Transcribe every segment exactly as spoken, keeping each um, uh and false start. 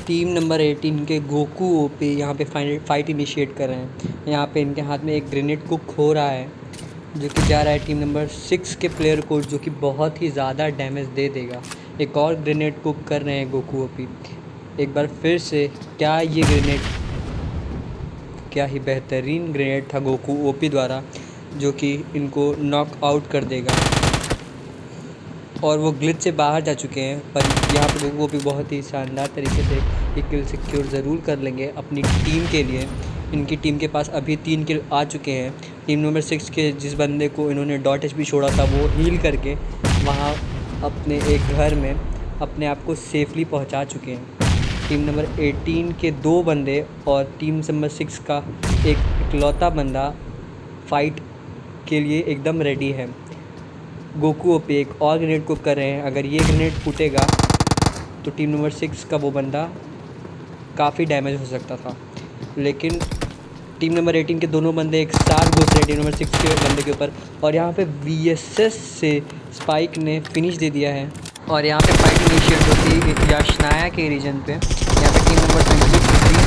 Team number eighteen के Goku OP यहाँ पे फाइट इनिशिएट कर रहे हैं। यहाँ पे इनके हाथ में एक ग्रेनेड कुक हो रहा है जो कि जा रहा है टीम नंबर सिक्स के प्लेयर को, जो कि बहुत ही ज़्यादा डैमेज दे देगा। एक और ग्रेनेड कुक कर रहे हैं गोकू ओपी। एक बार फिर से क्या ये ग्रेनेड, क्या ही बेहतरीन ग्रेनेड था गोकू ओपी द्वारा, जो कि इनको नॉक आउट कर देगा। और वो ग्लिच से बाहर जा चुके हैं, पर यहाँ पर गोकू ओपी बहुत ही शानदार तरीके से एक किल सिक्योर ज़रूर कर लेंगे अपनी टीम के लिए। इनकी टीम के पास अभी तीन किल आ चुके हैं। टीम नंबर सिक्स के जिस बंदे को इन्होंने डॉट एच पी छोड़ा था वो हील करके वहाँ अपने एक घर में अपने आप को सेफली पहुँचा चुके हैं। टीम नंबर एटीन के दो बंदे और टीम नंबर सिक्स का एक इकलौता बंदा फाइट के लिए एकदम रेडी है। गोकू ओपी एक और ग्रेनेड कुक कर रहे हैं। अगर ये ग्रेनेड फूटेगा तो टीम नंबर सिक्स का वो बंदा काफ़ी डैमेज हो सकता था, लेकिन टीम नंबर एटीन के दोनों बंदे एक साथ घुस रहे टीम नंबर सिक्स के बंदे के ऊपर, और यहाँ पे वी एस एस से स्पाइक ने फिनिश दे दिया है। और यहाँ पे फाइट इनिशिएट होती है याशनाया के रीजन पे। यहाँ पे टीम नंबर ट्वेंटी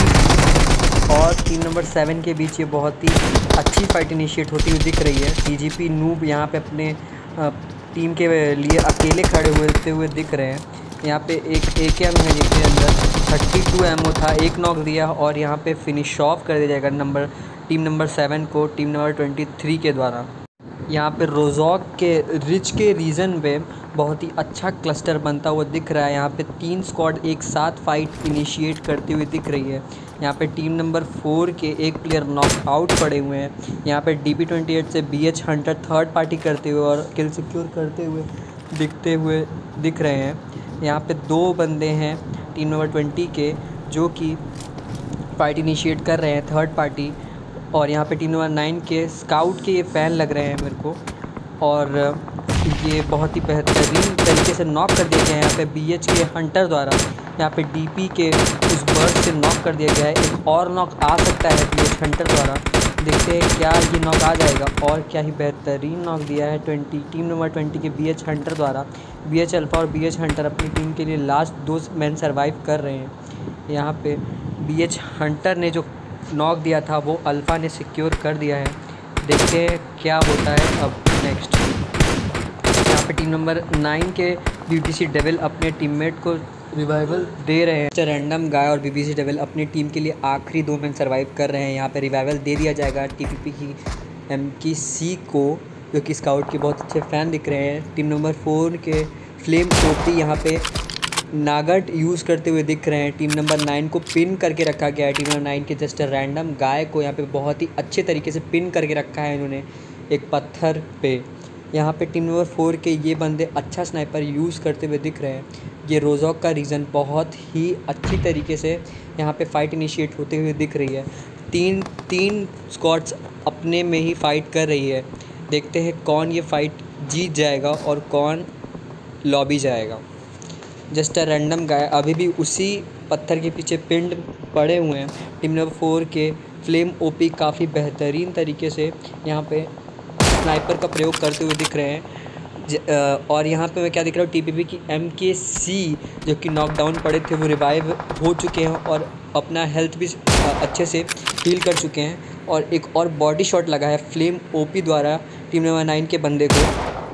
थ्री और टीम नंबर सेवन के बीच ये बहुत ही अच्छी फाइट इनिशिएट होती हुई दिख रही है। टी जी पी नूब यहाँ पे अपने टीम के लिए अकेले खड़े हुए हुए दिख रहे हैं। यहाँ पे एक ए के एम है जिसके अंदर थर्टी टू एमओ था, एक नॉक दिया और यहाँ पे फिनिश ऑफ कर दिया जाएगा नंबर टीम नंबर सेवन को टीम नंबर ट्वेंटी थ्री के द्वारा। यहाँ पे रोजॉक के रिच के रीजन पे बहुत ही अच्छा क्लस्टर बनता हुआ दिख रहा है। यहाँ पे तीन स्क्वाड एक साथ फाइट इनिशिएट करती हुई दिख रही है। यहाँ पे टीम नंबर फोर के एक प्लेयर नॉक आउट पड़े हुए हैं। यहाँ पे डी पी ट्वेंटी एट से B H hunter third party करते हुए और किल सिक्योर करते हुए दिखते हुए दिख रहे हैं। यहाँ पे दो बंदे हैं टीम नंबर ट्वेंटी के जो कि फाइट इनिशिएट कर रहे हैं थर्ड पार्टी, और यहाँ पे टीम नंबर नाइन के स्काउट के ये फ़ैन लग रहे हैं मेरे को, और ये बहुत ही बेहतरीन तरीके से नॉक कर दिया गया है यहाँ पे बी एच के हंटर द्वारा। यहाँ पे डी पी के उस बर्ड से नॉक कर दिया गया है। एक और नॉक आ सकता है बी एच हंटर द्वारा, देखते हैं क्या ये नॉक आ जाएगा। और क्या ही बेहतरीन नॉक दिया है ट्वेंटी टीम नंबर ट्वेंटी के बी एच हंटर द्वारा। बी एच अल्फ़ा और बी एच हंटर अपनी टीम के लिए लास्ट दो मैन सर्वाइव कर रहे हैं। यहाँ पे बी एच हंटर ने जो नॉक दिया था वो अल्फ़ा ने सिक्योर कर दिया है। देखते हैं क्या होता है अब नेक्स्ट। यहाँ पे टीम नंबर नाइन के बी बी सी डेविल अपने टीममेट को रिवाइवल दे रहे हैं। रैंडम गाय और बी बी सी डेविल अपनी टीम के लिए आखिरी दो मैन सर्वाइव कर रहे हैं। यहाँ पे रिवाइवल दे दिया जाएगा टी पी पी की एम की सी को, जो कि स्काउट के बहुत अच्छे फ़ैन दिख रहे हैं। टीम नंबर फोर के फ्लेम ओपी यहाँ पे नागट यूज़ करते हुए दिख रहे हैं। टीम नंबर नाइन को पिन करके रखा गया है। टीम नंबर नाइन के जस्ट रैंडम गाय को यहाँ पे बहुत ही अच्छे तरीके से पिन करके रखा है इन्होंने एक पत्थर पे। यहाँ पे टीम नंबर फोर के ये बंदे अच्छा स्नाइपर यूज़ करते हुए दिख रहे हैं। ये रोजॉक का रीज़न बहुत ही अच्छी तरीके से यहाँ पे फ़ाइट इनिशिएट होते हुए दिख रही है। तीन तीन स्क्वाड्स अपने में ही फ़ाइट कर रही है। देखते हैं कौन ये फ़ाइट जीत जाएगा और कौन लॉबी जाएगा। जस्ट अ रैंडम गाय अभी भी उसी पत्थर के पीछे पिंड पड़े हुए हैं। टीम नंबर फोर के फ्लेम ओपी काफ़ी बेहतरीन तरीके से यहाँ पे स्नाइपर का प्रयोग करते हुए दिख रहे हैं। ज, आ, और यहाँ पे मैं क्या दिख रहा हूँ, टी पी पी की एम के सी जो कि नॉकडाउन पड़े थे वो रिवाइव हो चुके हैं और अपना हेल्थ भी अच्छे से हील कर चुके हैं। और एक और बॉडी शॉट लगा है फ्लेम ओपी द्वारा टीम नंबर नाइन के बंदे को।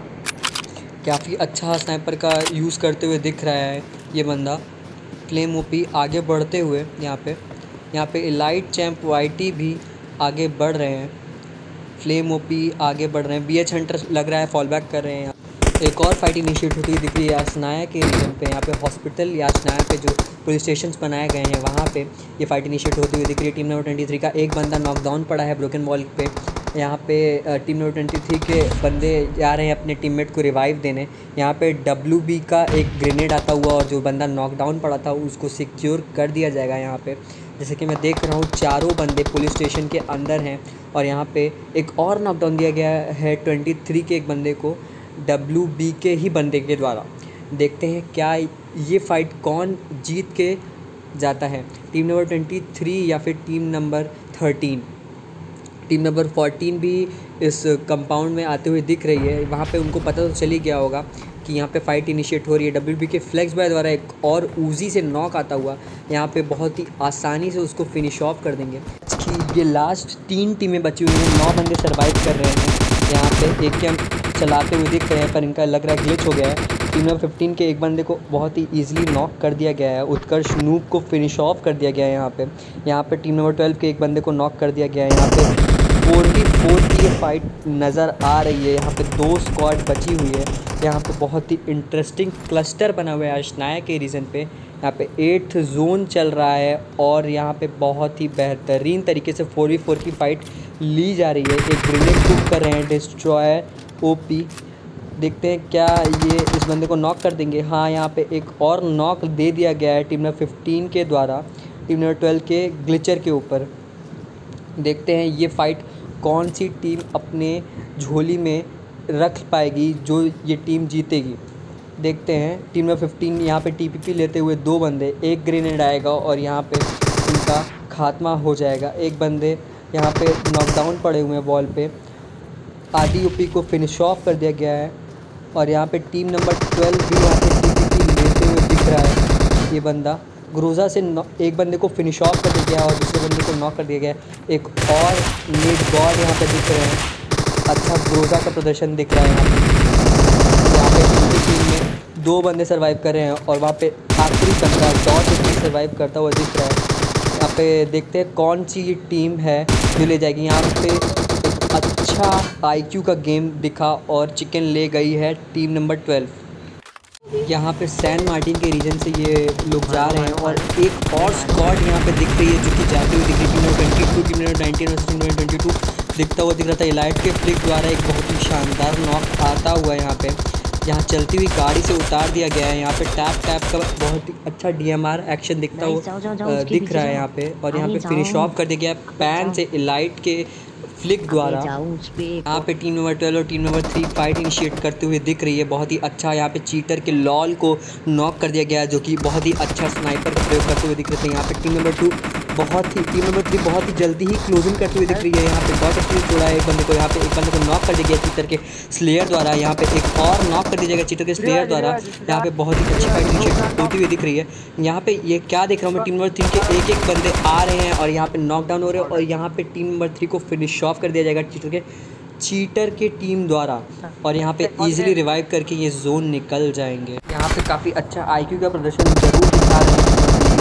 काफ़ी अच्छा स्नाइपर का यूज़ करते हुए दिख रहा है ये बंदा। फ्लेम ओपी आगे बढ़ते हुए यहाँ पे यहाँ पे एलाइट चैम्प वाई टी भी आगे बढ़ रहे हैं। फ्लेम ओपी आगे बढ़ रहे हैं। बी एच हंटर लग रहा है फॉल बैक कर रहे हैं। एक और फाइट इनिशिएट होती हुई दिख रही है याशनाया के रीजन पे। यहाँ पे हॉस्पिटल याशनाया पे जो पुलिस स्टेशन बनाए गए हैं वहाँ पे ये फाइट इनिशिएट होती हुई दिख रही है। टीम नंबर ट्वेंटी थ्री का एक बंदा नॉकडाउन पड़ा है ब्रोकन वॉल पे। यहाँ पे टीम नंबर ट्वेंटी थ्री के बंदे जा रहे हैं अपने टीममेट को रिवाइव देने। यहाँ पे डब्ल्यू बी का एक ग्रेनेड आता हुआ और जो बंदा नॉकडाउन पड़ा था उसको सिक्योर कर दिया जाएगा। यहाँ पे जैसे कि मैं देख रहा हूँ चारों बंदे पुलिस स्टेशन के अंदर हैं और यहाँ पे एक और नॉकडाउन दिया गया है ट्वेंटी थ्री के एक बंदे को डब्ल्यू बी के ही बंदे के द्वारा। देखते हैं क्या ये फ़ाइट कौन जीत के जाता है, टीम नंबर ट्वेंटी थ्री या फिर team number thirteen. Team number fourteen भी इस कंपाउंड में आते हुए दिख रही है। वहाँ पे उनको पता तो चल ही गया होगा कि यहाँ पे फ़ाइट इनिशिएट हो रही है। डब्ल्यूबी के फ्लेक्स बॉय द्वारा एक और ऊजी से नॉक आता हुआ यहाँ पे बहुत ही आसानी से उसको फिनिश ऑफ कर देंगे। कि ये लास्ट तीन टीमें बची हुई हैं, नौ बंदे सर्वाइव कर रहे हैं। यहाँ पे एक गेम चलाते हुए दिख रहे हैं पर इनका लग रहा है ग्लिच हो गया है। टीम नंबर फिफ्टीन के एक बंदे को बहुत ही ईजिली नॉक कर दिया गया है। उत्कर्ष नूब को फिनिश ऑफ कर दिया गया है। यहाँ पे यहाँ पे टीम नंबर ट्वेल्व के एक बंदे को नॉक कर दिया गया है। यहाँ पे फोर वी फोर की ये फाइट नज़र आ रही है। यहाँ पे दो स्क्वाड बची हुई है। यहाँ पे बहुत ही इंटरेस्टिंग क्लस्टर बना हुआ है आशनाया के रीजन पे। यहाँ पे एट्थ जोन चल रहा है और यहाँ पे बहुत ही बेहतरीन तरीके से फोर वी फोर की फ़ाइट ली जा रही है। एक ग्रेनेड कुक कर रहे हैं डिस्ट्रॉयर ओपी। देखते हैं क्या ये इस बंदे को नॉक कर देंगे। हाँ, यहाँ पे एक और नॉक दे दिया गया है टीम नंबर फिफ्टीन के द्वारा टीम नंबर ट्वेल्व के ग्लिचर के ऊपर। देखते हैं ये फ़ाइट कौन सी टीम अपने झोली में रख पाएगी, जो ये टीम जीतेगी। देखते हैं टीम नंबर फिफ्टीन यहाँ पे टीपीपी लेते हुए दो बंदे, एक ग्रेनेड आएगा और यहाँ पे इनका खात्मा हो जाएगा। एक बंदे यहाँ पे नॉकडाउन पड़े हुए हैं वॉल पे। आदि यूपी को फिनिश ऑफ कर दिया गया है और यहाँ पे टीम नंबर ट्वेल्व भी यहाँ पे टीपीपी लेते हुए दिख रहा है। ये बंदा ग्रोजा से एक बंदे को फिनिश ऑफ कर दिया गया और दूसरे बंदे को नॉक कर दिया गया। एक और नेट गॉड यहाँ पे दिख रहे हैं। अच्छा ग्रोजा का प्रदर्शन दिख रहा है यहाँ पे। यहाँ पे इनकी टीम में दो बंदे सर्वाइव कर रहे हैं और वहाँ पे आखिरी बंदा डॉट इसमें सर्वाइव करता हुआ दिख रहा है। यहाँ पे देखते हैं कौन सी टीम है जो ले जाएगी। यहाँ पे एक अच्छा आईक्यू का गेम दिखा और चिकन ले गई है टीम नंबर ट्वेल्व। यहाँ पे सैन मार्टिन के रीजन से ये लोग जा रहे हैं और एक और स्क्वाड यहाँ पे दिख रही है जो कि जाते हुए दिख रही है। Team number twenty two team number nineteen और टीम नंबर ट्वेंटी टू दिखता हुआ दिख रहा था। इलाइट के फ्लिक द्वारा एक बहुत ही शानदार नॉक आता हुआ यहाँ पे यहाँ चलती हुई गाड़ी से उतार दिया गया है। यहाँ पे टैप टैप का बहुत ही अच्छा डीएमआर एक्शन दिखता हुआ दिख रहा है यहाँ पे और यहाँ पे फिनिश ऑफ कर दिया गया पैन से इलाइट के फ्लिक द्वारा। यहाँ पे टीम नंबर ट्वेल्व और team number three fight initiate करते हुए दिख रही है। बहुत ही अच्छा यहाँ पे चीटर के लॉल को नॉक कर दिया गया जो कि बहुत ही अच्छा स्नाइपर का प्रयोग करते हुए दिख रहे थे। यहाँ पे टीम नंबर टू बहुत ही टीम नंबर थ्री बहुत ही जल्दी ही क्लोजिंग करते हुए दिख रही है। यहाँ पे बहुत अच्छी जोड़ा है एक बंदे को। यहाँ पे एक बंदे को नॉक कर दिया गया चीटर के स्लेयर द्वारा। यहाँ पे एक और नॉक कर दिया जाएगा चीटर के स्लेयर द्वारा। यहाँ पे बहुत ही अच्छी फाइट इनिशिएट होती हुई दिख रही है। यहाँ पे ये क्या देख रहा हूँ मैं, टीम नंबर थ्री के एक एक बंदे आ रहे हैं और यहाँ पे नॉकडाउन हो रहे हैं और यहाँ पे टीम नंबर थ्री को फिनिश ऑफ कर दिया जाएगा चीटर के चीटर के टीम द्वारा और यहाँ पे इजीली रिवाइव करके ये जोन निकल जाएंगे। यहाँ पे काफ़ी अच्छा आईक्यू का प्रदर्शन जरूर दिखा रहे हैं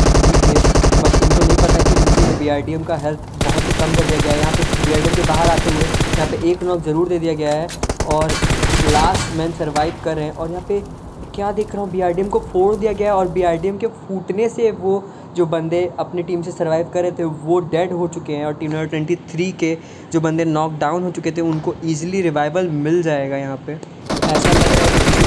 बट उनको नहीं पता कि उनकी बी आई डी एम का हेल्थ बहुत ही कम कर दिया गया है। यहाँ पे बी आई डी एम के बाहर आते हुए यहाँ पे एक नॉक ज़रूर दे दिया गया है और लास्ट मैन सर्वाइव कर रहे हैं। और यहाँ पे क्या देख रहा हूँ, बी आई डी एम को फोड़ दिया गया है और बी आई डी एम के फूटने से वो जो बंदे अपनी टीम से सर्वाइव कर रहे थे वो डेड हो चुके हैं और टीम नंबर ट्वेंटी थ्री के जो बंदे नॉक डाउन हो चुके थे उनको ईजिली रिवाइवल मिल जाएगा। यहाँ पे ऐसा लग रहा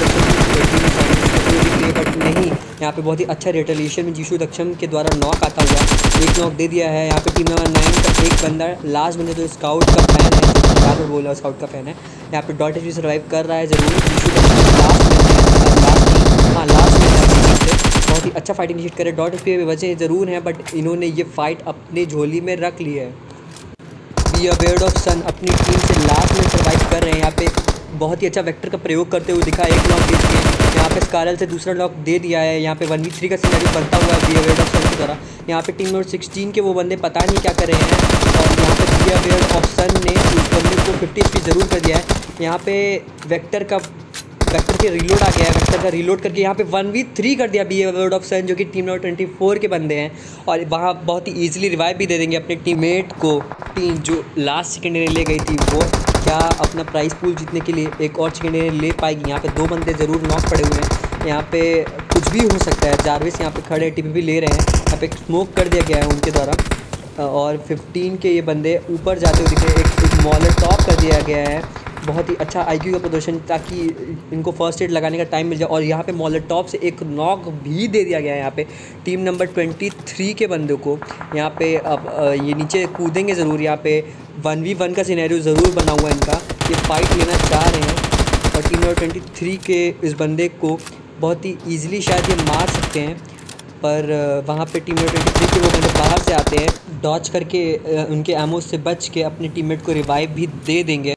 है बट नहीं, यहाँ पे बहुत ही अच्छा रिटेलिएशन में जीशु दक्षम के द्वारा नॉक आता हुआ एक नॉक दे दिया है। यहाँ पे टीम नंबर नाइन का एक बंदा लास्ट बंदा जो स्काउट का फैन है, यहाँ पर बोला स्काउट का फैन है, यहाँ पे डॉट एच सर्वाइव कर रहा है ज़रूर। जीशु दक्षम लास्ट में लास्ट हाँ लास्ट में बहुत ही अच्छा फाइट इनिशिएट करे। डॉट एच पी वजह ज़रूर हैं बट इन्होंने ये फाइट अपने झोली में रख ली है। बी अवेयर्ड ऑफ सन अपनी टीम से लास्ट में सर्वाइव कर रहे हैं। यहाँ पे बहुत ही अच्छा वेक्टर का प्रयोग करते हुए दिखा, एक नॉक दे दिए। यहाँ पे स्कारल से दूसरा नॉक दे दिया है। यहाँ पे वन वी थ्री का सिनेरियो बनता हुआ है बी अवेयर्ड ऑफ सन की तरह। यहाँ पे टीम नंबर सिक्सटीन के वो बंदे पता नहीं क्या कर रहे हैं और यहाँ पे बी अवेयर्ड ऑफ सन ने उस बंदे को फिफ्टी एच पी ज़रूर कर दिया है। यहाँ पे वेक्टर का वेक्टर के रीलोड आ गया है, वेक्टर का रीलोड करके यहाँ पे वन वी थ्री कर दिया बी अवेयर्ड ऑफ सन जो कि टीम नंबर ट्वेंटी फोर के बंदे हैं और वहाँ बहुत ही ईजिली रिवाइव भी दे देंगे अपने टीममेट को। टीम जो लास्ट सेकेंडरी ले गई थी वो क्या अपना प्राइस पूल जीतने के लिए एक और सेकेंडरी ले पाएगी। यहाँ पे दो बंदे ज़रूर नॉक पड़े हुए हैं। यहाँ पे कुछ भी हो सकता है। जारविस यहाँ पे खड़े टी पी पी ले रहे हैं। यहाँ पे स्मोक कर दिया गया है उनके द्वारा और फिफ्टीन के ये बंदे ऊपर जाते हुए दिखे। एक, एक मॉलटॉप कर दिया गया है, बहुत ही अच्छा आईक्यू का प्रदर्शन ताकि इनको फर्स्ट एड लगाने का टाइम मिल जाए। और यहाँ पे मॉलटॉप से एक नॉक भी दे दिया गया है यहाँ पे टीम नंबर ट्वेंटी थ्री के बंदों को। यहाँ पे अब ये नीचे कूदेंगे ज़रूर। यहाँ पे वन वी वन का सिनेरियो ज़रूर बना हुआ है इनका, ये फाइट लेना चाह रहे हैं और टीम नंबर ट्वेंटी थ्री के इस बंदे को बहुत ही ईजिली शायद ये मार सकते हैं। पर वहाँ पे टीम नंबर तेईस के वो बंदे बाहर से आते हैं, डॉच करके उनके एमो से बच के अपनी टीममेट को रिवाइव भी दे देंगे।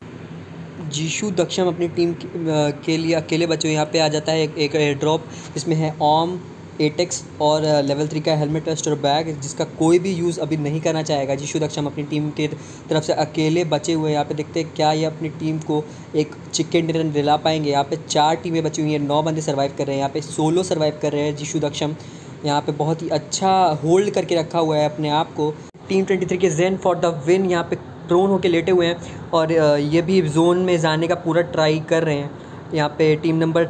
जीशु दक्षम अपनी टीम के लिए अकेले बचे हुए यहाँ पे आ जाता है एक एक ड्रॉप जिसमें है ओम, एटेक्स और लेवल थ्री का हेलमेट वेस्ट और बैग, जिसका कोई भी यूज़ अभी नहीं करना चाहेगा। जीशु दक्षम अपनी टीम के तरफ से अकेले बचे हुए हैं। यहाँ पे देखते हैं क्या ये अपनी टीम को एक चिकन डिनर दिला पाएंगे। यहाँ पे चार टीमें बची हुई हैं, नौ बंदे सर्वाइव कर रहे हैं। यहाँ पे सोलो सर्वाइव कर रहे हैं जीशु दक्षम। यहाँ पे बहुत ही अच्छा होल्ड करके रखा हुआ है अपने आप को। टीम ट्वेंटी थ्री के जेन फॉर द विन यहाँ पे प्रोन होके लेटे हुए हैं और ये भी जोन में जाने का पूरा ट्राई कर रहे हैं। यहाँ पे team number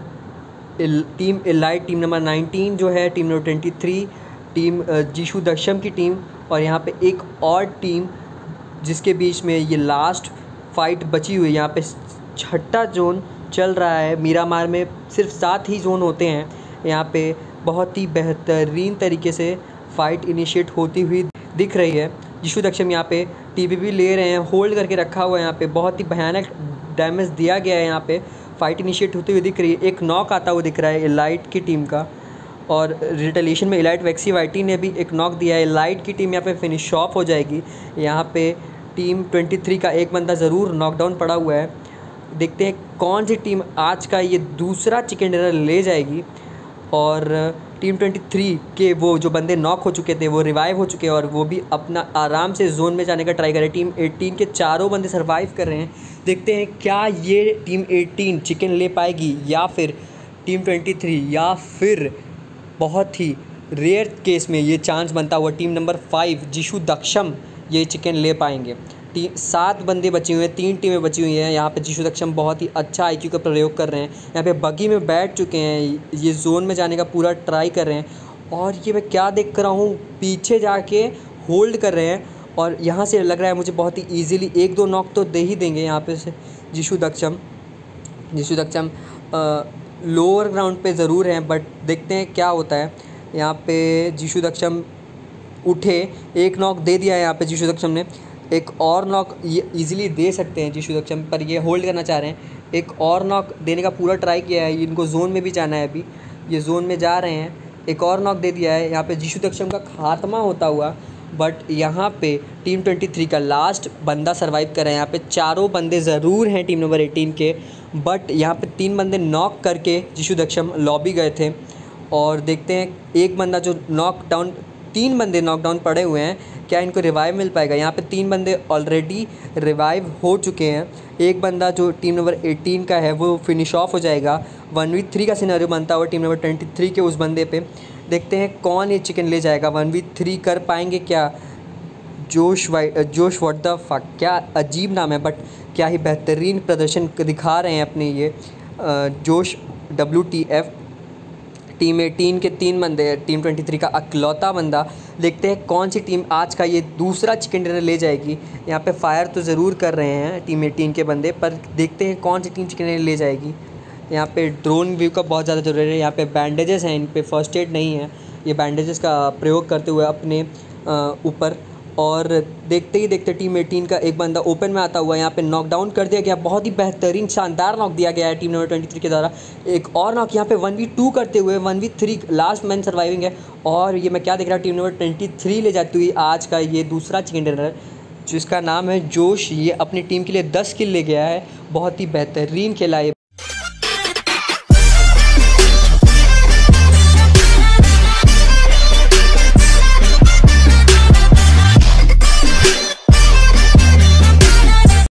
team elite team number nineteen जो है, team number twenty three team Jishu Daksham की टीम, और यहाँ पे एक और टीम जिसके बीच में ये लास्ट फाइट बची हुई है। यहाँ पे छठा जोन चल रहा है। मीरामार में सिर्फ सात ही जोन होते हैं। यहाँ पे बहुत ही बेहतरीन तरीके से फ़ाइट इनिशिएट होती हुई दिख रही है। जीशु दक्षम यहाँ पे टीपीपी ले रहे हैं, होल्ड करके रखा हुआ है। यहाँ पे बहुत ही भयानक डैमेज दिया गया है। यहाँ पे फ़ाइट इनिशिएट होती हुई दिख रही है। एक नॉक आता हुआ दिख रहा है एलाइट की टीम का, और रिटेलिएशन में एलाइट वैक्सी वाइटी ने भी एक नॉक दिया है। एलाइट की टीम यहाँ पे फिनिश ऑफ हो जाएगी। यहाँ पे टीम ट्वेंटी थ्री का एक बंदा ज़रूर नॉकडाउन पड़ा हुआ है। देखते हैं कौन सी टीम आज का ये दूसरा चिकन डिनर ले जाएगी। और टीम ट्वेंटी थ्री के वो जो बंदे नॉक हो चुके थे वो रिवाइव हो चुके हैं और वो भी अपना आराम से जोन में जाने का ट्राई कर रहे हैं। टीम एटीन के चारों बंदे सर्वाइव कर रहे हैं। देखते हैं क्या ये टीम एटीन चिकन ले पाएगी या फिर टीम ट्वेंटी थ्री, या फिर बहुत ही रेयर केस में ये चांस बनता हुआ team number five Jishu Daksham ये चिकन ले पाएंगे। टी सात बंदे बचे हुए हैं, तीन टीमें बची हुई हैं। यहाँ पे जीशु दक्षम बहुत ही अच्छा आईक्यू का प्रयोग कर रहे हैं। यहाँ पे बगी में बैठ चुके हैं, ये जोन में जाने का पूरा ट्राई कर रहे हैं। और ये मैं क्या देख कर रहा हूँ, पीछे जाके होल्ड कर रहे हैं और यहाँ से लग रहा है मुझे बहुत ही ईजिली एक दो नॉक तो दे ही देंगे यहाँ पे से जीशु दक्षम। जीशु दक्षम लोअर ग्राउंड पे ज़रूर हैं, बट देखते हैं क्या होता है। यहाँ पे जीशु दक्षम उठे, एक नॉक दे दिया है यहाँ पे जीशु दक्षम ने। एक और नॉक ये इजीली दे सकते हैं जीशु दक्षम, पर ये होल्ड करना चाह रहे हैं। एक और नॉक देने का पूरा ट्राई किया है, इनको जोन में भी जाना है। अभी ये जोन में जा रहे हैं, एक और नॉक दे दिया है। यहाँ पे जीशु दक्षम का खात्मा होता हुआ, बट यहाँ पे टीम ट्वेंटी थ्री का लास्ट बंदा सर्वाइव कर रहे हैं। यहाँ पे चारों बंदे ज़रूर हैं टीम नंबर एटीन के, बट यहाँ पे तीन बंदे नॉक करके जीशु दक्षम लॉबी गए थे। और देखते हैं एक बंदा जो नॉक डाउन, तीन बंदे नॉकडाउन पड़े हुए हैं, क्या इनको रिवाइव मिल पाएगा। यहाँ पे तीन बंदे ऑलरेडी रिवाइव हो चुके हैं। एक बंदा जो टीम नंबर एटीन का है वो फिनिश ऑफ हो जाएगा। वन वी थ्री का सिनेरियो बनता हुआ टीम नंबर ट्वेंटी थ्री के उस बंदे पे। देखते हैं कौन ये चिकन ले जाएगा, वन वी थ्री कर पाएंगे क्या। जोश वाई जोश व्हाट द फक, क्या अजीब नाम है, बट क्या ही बेहतरीन प्रदर्शन दिखा रहे हैं अपने ये Josh W T F. Team eighteen के तीन बंदे, टीम ट्वेंटी थ्री का अकलौता बंदा। देखते हैं कौन सी टीम आज का ये दूसरा चिकन डिनर ले जाएगी। यहाँ पे फायर तो ज़रूर कर रहे हैं टीम एटीन के बंदे, पर देखते हैं कौन सी टीम चिकन डिनर ले जाएगी। यहाँ पे ड्रोन व्यू का बहुत ज़्यादा ज़रूरी है। यहाँ पे बैंडेजेस हैं, इन पे फर्स्ट एड नहीं है। ये बैंडेजेस का प्रयोग करते हुए अपने ऊपर, और देखते ही देखते टीम एटीन का एक बंदा ओपन में आता हुआ यहाँ पे नॉकडाउन कर दिया गया। बहुत ही बेहतरीन शानदार नॉक दिया गया है टीम नंबर ट्वेंटी थ्री के द्वारा। एक और नॉक यहाँ पे वन वी टू करते हुए, one v three last man surviving है। और ये मैं क्या देख रहा हूँ, टीम नंबर ट्वेंटी थ्री ले जाती हुई आज का ये दूसरा चिकन डिनर जिसका नाम है जोश। ये अपनी टीम के लिए दस किल ले गया है। बहुत ही बेहतरीन खेला है।